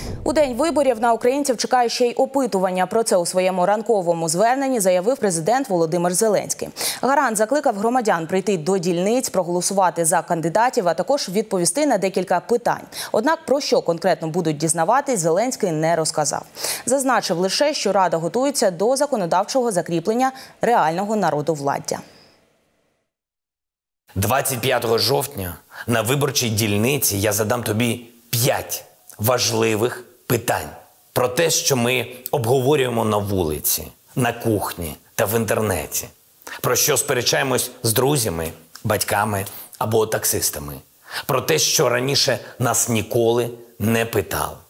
У день виборів на українців чекає ще й опитування. Про це у своєму ранковому зверненні заявив президент Володимир Зеленський. Гарант закликав громадян прийти до дільниць, проголосувати за кандидатів, а також відповісти на декілька питань. Однак про що конкретно будуть дізнаватись, Зеленський не розказав. Зазначив лише, що Рада готується до законодавчого закріплення реального народовладдя. 25 жовтня на виборчій дільниці я задам тобі 5 важливих питань про те, що ми обговорюємо на вулиці, на кухні та в інтернеті, про що сперечаємось з друзями, батьками або таксистами, про те, що раніше нас ніколи не питали.